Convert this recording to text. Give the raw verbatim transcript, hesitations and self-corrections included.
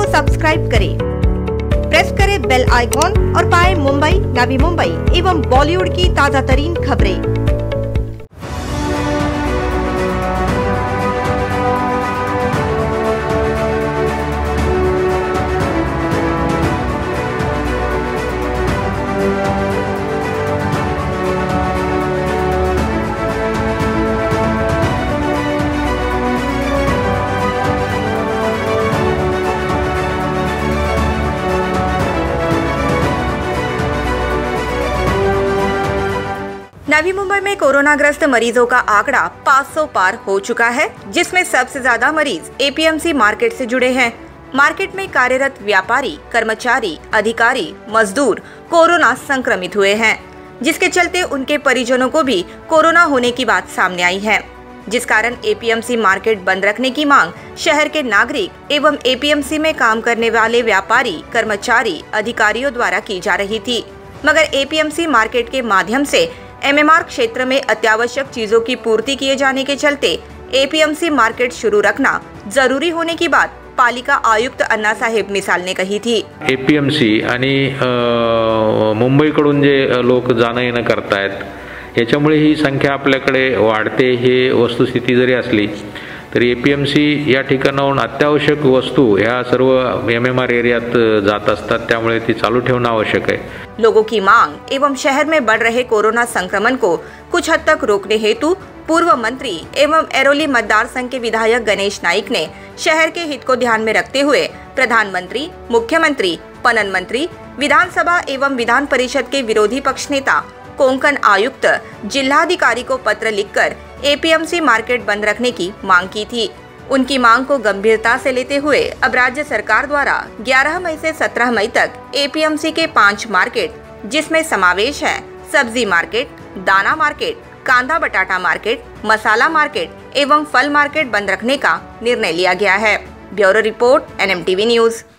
Subscribe करें, press करें bell icon और पाएं मुंबई, नवी मुंबई एवं बॉलीवुड की ताजा तरीन खबरें। नवी मुंबई में कोरोनाग्रस्त मरीजों का आंकड़ा पाँच सौ पार हो चुका है, जिसमें सबसे ज्यादा मरीज एपीएमसी मार्केट से जुड़े हैं। मार्केट में कार्यरत व्यापारी, कर्मचारी, अधिकारी, मजदूर कोरोना संक्रमित हुए हैं, जिसके चलते उनके परिजनों को भी कोरोना होने की बात सामने आई है, जिस कारण एपीएमसी मार्केट बंद रखने की मांग शहर के नागरिक एवं एपीएमसी में काम करने वाले व्यापारी, कर्मचारी, अधिकारियों द्वारा की जा रही थी। मगर एपीएमसी मार्केट के माध्यम से एमएमआर क्षेत्र में अत्यावश्यक चीजों की पूर्ति किए जाने के चलते एपीएमसी मार्केट शुरू रखना जरूरी होने की बात पालिका आयुक्त अण्णा साहेब मिसाल ने कही थी। एपीएमसी आणि मुंबईकडून जे लोक जाणं येणं करतायत याच्यामुळे ही संख्या आपल्याकडे वाढते, हे वस्तुस्थिती जरी असली तरी एपीएमसी या ठिकाणाहून अत्यावश्यक वस्तू या सर्व एमएमआर एरियात जात असतात, त्यामुळे ती चालू ठेवणं आवश्यक है। लोगों की मांग एवं शहर में बढ़ रहे कोरोना संक्रमण को कुछ हद तक रोकने हेतु पूर्व मंत्री एवं एरोली मतदार संघ के विधायक गणेश नाइक ने शहर के हित को ध्यान में रखते हुए प्रधानमंत्री, मुख्यमंत्री, पणन मंत्री, विधानसभा एवं विधान परिषद के विरोधी पक्ष नेता, कोंकण आयुक्त, जिलाधिकारी को पत्र लिखकर एपीएमसी मार्केट बंद रखने की मांग की थी। उनकी मांग को गंभीरता से लेते हुए अब राज्य सरकार द्वारा ग्यारह मई से सत्रह मई तक एपीएमसी के पांच मार्केट, जिसमें समावेश है सब्जी मार्केट, दाना मार्केट, कांदा बटाटा मार्केट, मसाला मार्केट एवं फल मार्केट बंद रखने का निर्णय लिया गया है। Bureau report, NMTV news.